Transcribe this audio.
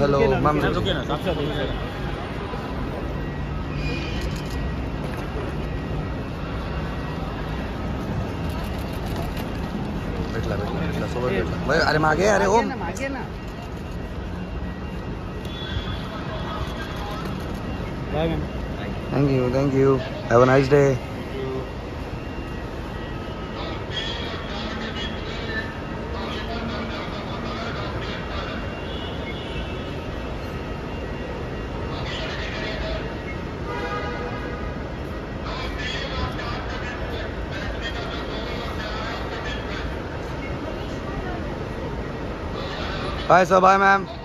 Hello ma'am. रुकिए ना, साथ साथ भेटला सोबत भेटला। अरे मागे अरे ओम मागे ना। Bye ma'am. Thank you have a nice day. Bye sir, bye ma'am.